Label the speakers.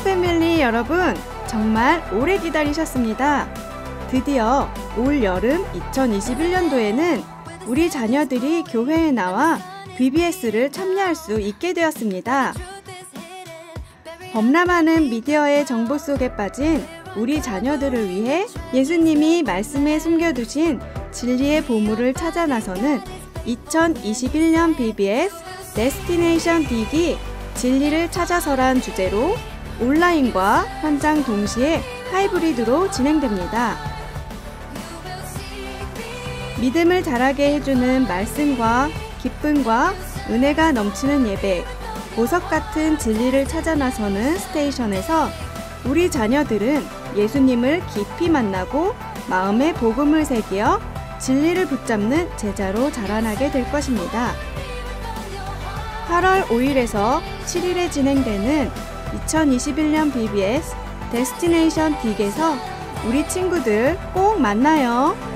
Speaker 1: 패밀리 여러분, 정말 오래 기다리셨습니다. 드디어 올 여름 2021년도에는 우리 자녀들이 교회에 나와 VBS를 참여할 수 있게 되었습니다. 범람하는 미디어의 정보 속에 빠진 우리 자녀들을 위해 예수님이 말씀에 숨겨두신 진리의 보물을 찾아 나서는 2021년 VBS 데스티네이션 딕이 진리를 찾아서란 주제로 온라인과 현장 동시에 하이브리드로 진행됩니다. 믿음을 자라게 해주는 말씀과 기쁨과 은혜가 넘치는 예배, 보석 같은 진리를 찾아 나서는 스테이션에서 우리 자녀들은 예수님을 깊이 만나고 마음에 복음을 새기어 진리를 붙잡는 제자로 자라나게 될 것입니다. 8월 5일에서 7일에 진행되는 2021년 VBS 데스티네이션 딕에서 우리 친구들 꼭 만나요.